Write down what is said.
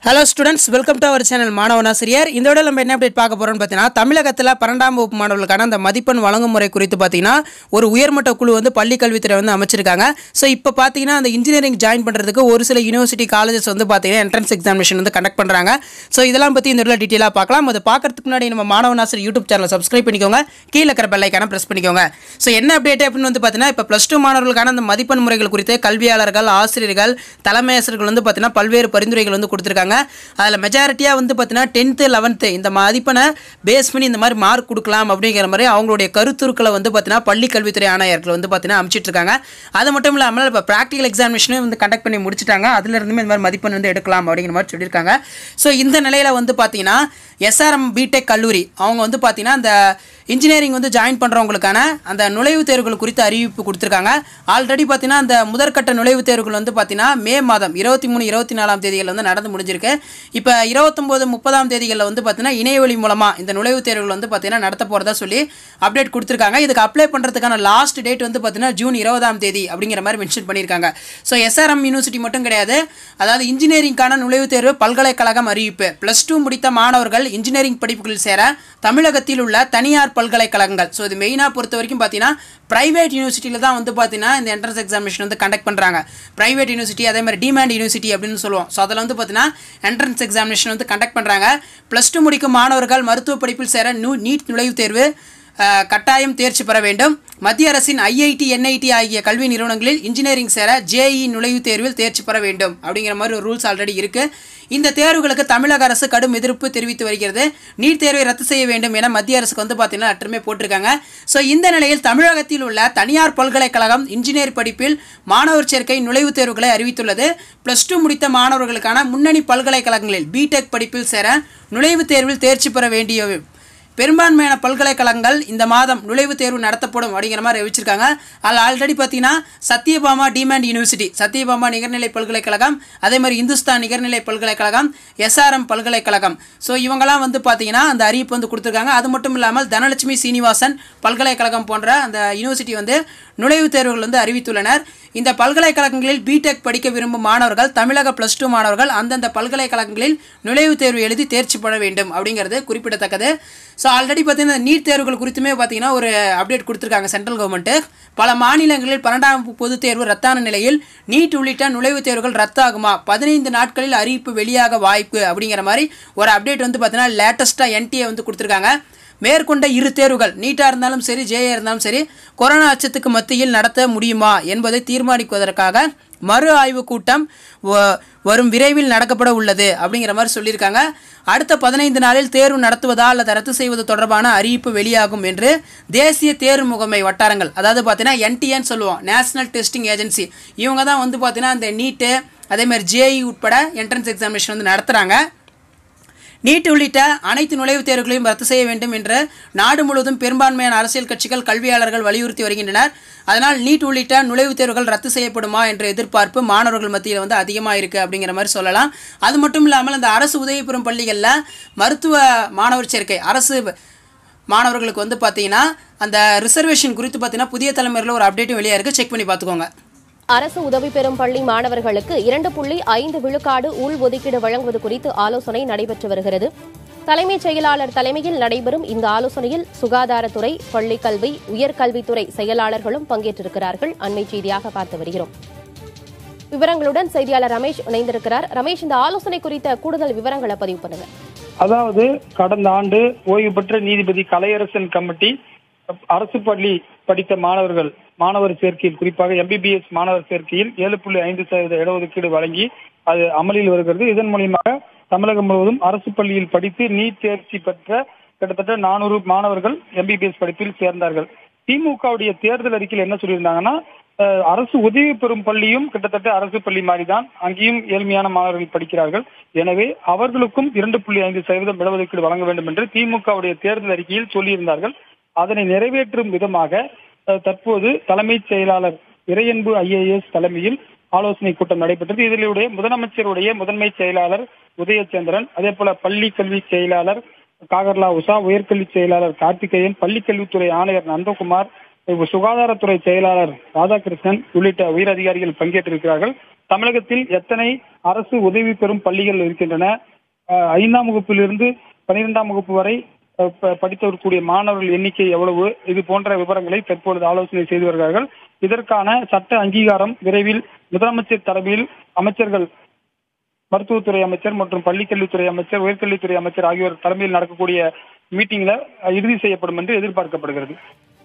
Hello students, welcome to our channel மாணவனாசிரியர். இந்த விட நம்ம என்ன அப்டேட் பார்க்க போகிறோம்னு பார்த்தீங்கன்னா, தமிழகத்தில் 12ஆம் வகுப்பு மாணவர்களுக்கான அந்த மதிப்பெண் வழங்கும் முறை குறித்து பார்த்தீங்கன்னா ஒரு உயர்மட்ட குழு வந்து பள்ளிக்கல்வித்துறை வந்து அமைச்சிருக்காங்க. ஸோ இப்போ பார்த்தீங்கன்னா அந்த இன்ஜினியரிங் ஜாயின் பண்ணுறதுக்கு ஒரு சில யூனிவர்சிட்டி காலேஜஸ் வந்து பார்த்தீங்கன்னா என்ட்ரன்ஸ் எக்ஸாமினேஷன் வந்து கண்டக்ட் பண்ணுறாங்க. ஸோ இதெல்லாம் பற்றி இந்த வீடியோவில் டீட்டெயிலாக பார்க்கலாம். அதை பார்க்கறதுக்கு முன்னாடி நம்ம மாணவனாசிரியர் யூடியூப் சேனலை சப்ஸ்கிரைப் பண்ணிக்கோங்க, கீழே இருக்கிற பெல் ஐக்கானை ப்ரெஸ் பண்ணிக்கோங்க. ஸோ என்ன அப்டேட் அப்படின்னு வந்து பார்த்தீங்கன்னா, இப்போ +2 மாணவர்களுக்கான அந்த மதிப்பெண் முறைகள் குறித்து கல்வியாளர்கள், ஆசிரியர்கள், தலைமை ஆசிரியர்கள் வந்து பார்த்தீங்கன்னா பல்வேறு பரிந்துரைகள் வந்து கொடுத்துருக்காங்க. அதில் மெஜாரிட்டியாக வந்து பார்த்தீங்கன்னா 10th 11th இந்த மதிப்பெண்ணை பேஸ் பண்ணி இந்த மாதிரி மார்க் கொடுக்கலாம் அப்படிங்கிற மாதிரி அவங்களுடைய கருத்துருக்களை வந்து பார்த்தீங்கன்னா பள்ளி கல்வித்துறை ஆணையர்கள் வந்து பார்த்தீங்கன்னா அமைச்சிட்டு இருக்காங்க. அது மட்டும் இல்லாமல் இப்போ ப்ராக்டிகல் எக்ஸாமினேஷனே வந்து கண்டக்ட் பண்ணி முடிச்சிட்டாங்க. அதுலேருந்துமே இந்த மாதிரி மதிப்பெண் வந்து எடுக்கலாம் அப்படிங்கிற மாதிரி சொல்லியிருக்காங்க. ஸோ இந்த நிலையில் வந்து பார்த்தீங்கன்னா எஸ்ஆர்எம் பிடெக் கல்லூரி அவங்க வந்து பார்த்தீங்கன்னா அந்த இன்ஜினியரிங் வந்து ஜாயின் பண்ணுறவங்களுக்கான அந்த நுழைவுத் தேர்வுகள் குறித்து அறிவிப்பு கொடுத்துருக்காங்க. ஆல்ரெடி பார்த்தீங்கன்னா அந்த முதற்கட்ட நுழைவுத் தேர்வுகள் வந்து பார்த்தீங்கன்னா மே மாதம் 23, 24ஆம் தேதிகளில் வந்து நடந்து முடிஞ்சிருக்கு. இப்போ 29, 30ஆம் தேதிகளில் வந்து பார்த்தீங்கன்னா இணையவழி மூலமாக இந்த நுழைவுத் தேர்வுகள் வந்து பார்த்தீங்கன்னா நடத்த போகிறதா சொல்லி அப்டேட் கொடுத்துருக்காங்க. இதுக்கு அப்ளை பண்ணுறதுக்கான லாஸ்ட் டேட் வந்து பார்த்தீங்கன்னா ஜூன் 20ஆம் தேதி அப்படிங்கிற மாதிரி மென்ஷன் பண்ணியிருக்காங்க. ஸோ எஸ்ஆர்எம் யூனிவர்சிட்டி மட்டும் கிடையாது, அதாவது இன்ஜினியரிங்கான நுழைவுத் தேர்வு பல்கலைக்கழகம் அறிவிப்பு. +2 முடித்த மாணவர்கள் இன்ஜினியரிங் படிப்புகளில் சேர தமிழகத்தில் உள்ள தனியார் பல்கலைக்கழகங்கள், ஸோ இது மெயினாக பொறுத்த வரைக்கும் பார்த்தீங்கன்னா பிரைவேட் யூனிவர்சிட்டியில் தான் வந்து பார்த்தீங்கன்னா இந்த என்ட்ரன்ஸ் எக்ஸாமினேஷன் வந்து கண்டக்ட் பண்ணுறாங்க. பிரைவேட் யூனிவர்சிட்டி அதே மாதிரி டிமாண்ட் யூனிவர்சிட்டி அப்படின்னு சொல்லுவோம். ஸோ அதில் வந்து பார்த்தீங்கன்னா என்ட்ரன்ஸ் எக்ஸாமினேஷன் வந்து கண்டக்ட் பண்ணுறாங்க. +2 முடிக்கும் மாணவர்கள் மருத்துவ படிப்பில் சேர நீட் நுழைவுத் தேர்வு கட்டாயம் தேர்ச்சி பெற வேண்டும். மத்திய அரசின் IIT, NIT ஆகிய கல்வி நிறுவனங்களில் இன்ஜினியரிங் சேர JEE நுழைவுத் தேர்வில் தேர்ச்சி பெற வேண்டும் அப்படிங்கிற மாதிரி ஒரு ரூல்ஸ் ஆல்ரெடி இருக்குது. இந்த தேர்வுகளுக்கு தமிழக அரசு கடும் எதிர்ப்பு தெரிவித்து வருகிறது. நீட் தேர்வை ரத்து செய்ய வேண்டும் என மத்திய அரசுக்கு வந்து பார்த்தீங்கன்னா லெட்டருமே போட்டிருக்காங்க. ஸோ இந்த நிலையில் தமிழகத்தில் உள்ள தனியார் பல்கலைக்கழகம் இன்ஜினியர் படிப்பில் மாணவர் சேர்க்கை நுழைவுத் தேர்வுகளை அறிவித்துள்ளது. +2 முடித்த மாணவர்களுக்கான முன்னணி பல்கலைக்கழகங்களில் பிடெக் படிப்பில் சேர நுழைவுத் தேர்வில் தேர்ச்சி பெற வேண்டிய பெரும்பான்மையான பல்கலைக்கழகங்கள் இந்த மாதம் நுழைவுத் தேர்வு நடத்தப்படும் அப்படிங்கிற மாதிரி அறிவிச்சிருக்காங்க. அதில் ஆல்ரெடி பார்த்தீங்கன்னா சத்யபாமா டிமாண்ட் யூனிவர்சிட்டி, சத்யபாமா நிகர்நிலை பல்கலைக்கழகம், அதே மாதிரி இந்துஸ்தான் நிகர்நிலை பல்கலைக்கழகம், SRM பல்கலைக்கழகம், ஸோ இவங்கெல்லாம் வந்து பார்த்தீங்கன்னா அந்த அறிவிப்பு வந்து கொடுத்துருக்காங்க. அது மட்டும் இல்லாமல் தனலட்சுமி சீனிவாசன் பல்கலைக்கழகம் போன்ற அந்த யூனிவர்சிட்டி வந்து நுழைவுத் தேர்வுகள் வந்து அறிவித்துள்ளனர். இந்த பல்கலைக்கழகங்களில் பிடெக் படிக்க விரும்பும் மாணவர்கள், தமிழக +2 மாணவர்கள் அந்தந்த பல்கலைக்கழகங்களில் நுழைவுத் தேர்வு எழுதி தேர்ச்சி பெற வேண்டும் அப்படிங்கிறது குறிப்பிடத்தக்கது. ஸோ ஆல்ரெடி பார்த்தீங்கன்னா நீட் தேர்வுகள் குறித்துமே பார்த்தீங்கன்னா ஒரு அப்டேட் கொடுத்துருக்காங்க சென்ட்ரல் கவர்மெண்ட்டு. பல மாநிலங்களில் 12ஆம் பொதுத் தேர்வு ரத்தான நிலையில் நீட் உள்ளிட்ட நுழைவுத் தேர்வுகள் ரத்தாகுமா, 15 நாட்களில் அறிவிப்பு வெளியாக வாய்ப்பு அப்படிங்கிற மாதிரி ஒரு அப்டேட் வந்து பார்த்தீங்கன்னா லேட்டஸ்ட்டாக NTA வந்து கொடுத்துருக்காங்க. மேற்கொண்ட 2 தேர்வுகள் நீட்டாக இருந்தாலும் சரி, JEE இருந்தாலும் சரி, கொரோனா அச்சத்துக்கு மத்தியில் நடத்த முடியுமா என்பதை தீர்மானிப்பதற்காக மறு ஆய்வு கூட்டம் வரும் விரைவில் நடக்கப்பட உள்ளது அப்படிங்கிற மாதிரி சொல்லியிருக்காங்க. அடுத்த 15 நாளில் தேர்வு நடத்துவதா அல்லது ரத்து செய்வது தொடர்பான அறிவிப்பு வெளியாகும் என்று தேசிய தேர்வு முகமை வட்டாரங்கள், அதாவது பார்த்தீங்கன்னா NTAன்னு சொல்லுவோம், நேஷனல் டெஸ்டிங் ஏஜென்சி, இவங்க தான் வந்து பார்த்தீங்கன்னா இந்த நீட்டு அதே மாதிரி JEE உட்பட என்ட்ரன்ஸ் எக்ஸாமினேஷன் வந்து நடத்துகிறாங்க. நீட் உள்ளிட்ட அனைத்து நுழைவுத் தேர்வுகளையும் ரத்து செய்ய வேண்டும் என்று நாடு முழுவதும் பெரும்பான்மையான அரசியல் கட்சிகள், கல்வியாளர்கள் வலியுறுத்தி வருகின்றனர். அதனால் நீட் உள்ளிட்ட நுழைவுத் தேர்வுகள் ரத்து செய்யப்படுமா என்ற எதிர்பார்ப்பு மாணவர்கள் மத்தியில் வந்து அதிகமாக இருக்குது அப்படிங்கிற மாதிரி சொல்லலாம். அது மட்டும் இல்லாமல் அந்த அரசு உதவி பெறும் பள்ளிகளில் மருத்துவ மாணவர் சேர்க்கை, அரசு மாணவர்களுக்கு வந்து பார்த்தீங்கன்னா அந்த ரிசர்வேஷன் குறித்து பார்த்தீங்கன்னா புதிய தலைமுறையில் ஒரு அப்டேட்டும் வெளியாக இருக்குது, செக் பண்ணி பார்த்துக்கோங்க. அரசு உதவி பெறும் பள்ளி மாணவர்களுக்கு 2.5 விழுக்காடு உள்ஒதுக்கீடு வழங்குவது குறித்து ஆலோசனை நடைபெற்று வருகிறது. தலைமைச் செயலாளர் தலைமையில் நடைபெறும் இந்த ஆலோசனையில் சுகாதாரத்துறை, பள்ளிக்கல்வி, உயர்கல்வித்துறை செயலாளர்களும் பங்கேற்றிருக்கிறார்கள். அண்மை செய்தியாக பார்த்து வருகிறோம். விவரங்களுடன் செய்தியாளர் ரமேஷ் இணைந்திருக்கிறார். ரமேஷ், இந்த ஆலோசனை குறித்த கூடுதல் விவரங்களை பதிவு பண்ணுங்க. அதாவது கடந்த ஆண்டு ஓய்வு பெற்ற நீதிபதி கலையரசன் கமிட்டி அரசு பள்ளி படித்த மாணவர் சேர்க்கையில், குறிப்பாக MBBS மாணவர் சேர்க்கையில் 7.5% இடஒதுக்கீடு வழங்கி அது அமலில் வருகிறது. இதன் மூலியமாக தமிழகம் முழுவதும் அரசு பள்ளியில் படித்து நீட் தேர்ச்சி பெற்ற கிட்டத்தட்ட 400 மாணவர்கள் MBBS படிப்பில் சேர்ந்தார்கள். திமுகவுடைய தேர்தல் அறிக்கையில் என்ன சொல்லியிருந்தாங்கன்னா, அரசு உதவி பெறும் பள்ளியும் கிட்டத்தட்ட அரசு பள்ளி மாதிரிதான், அங்கேயும் ஏழ்மையான மாணவர்கள் படிக்கிறார்கள், எனவே அவர்களுக்கும் 2.5% இடஒதுக்கீடு வழங்க வேண்டும் என்று திமுகவுடைய தேர்தல் அறிக்கையில் சொல்லியிருந்தார்கள். அதனை நிறைவேற்றும் விதமாக தற்போது தலைமைச் செயலாளர் இறையன்பு IAS தலைமையில் ஆலோசனை கூட்டம் நடைபெற்றது. இதிலுடைய முதலமைச்சருடைய முதன்மை செயலாளர் உதயச்சந்திரன், அதே போல பள்ளி கல்வி செயலாளர் காகர்லா உஷா, உயர்கல்வி செயலாளர் கார்த்திகேயன், பள்ளிக்கல்வித்துறை ஆணையர் நந்தகுமார், சுகாதாரத்துறை செயலாளர் ராதாகிருஷ்ணன் உள்ளிட்ட உயர் அதிகாரிகள் பங்கேற்றிருக்கிறார்கள். தமிழகத்தில் எத்தனை அரசு உதவி பெறும் பள்ளிகள் இருக்கின்றன, 5ஆம் வகுப்பிலிருந்து 12ஆம் வகுப்பு வரை படித்தவர்களுடைய மாணவர்கள் எண்ணிக்கை எவ்வளவு, இது போன்ற விவரங்களை தற்பொழுது ஆலோசனை செய்து வருகிறார்கள். இதற்கான சட்ட அங்கீகாரம் விரைவில் முதலமைச்சர் தலைமையில் அமைச்சர்கள், மருத்துவத்துறை அமைச்சர் மற்றும் பள்ளிக்கல்வித்துறை அமைச்சர், உயர்கல்வித்துறை அமைச்சர் ஆகியோர் தலைமையில் நடக்கக்கூடிய மீட்டிங்ல இறுதி செய்யப்படும் என்று எதிர்பார்க்கப்படுகிறது.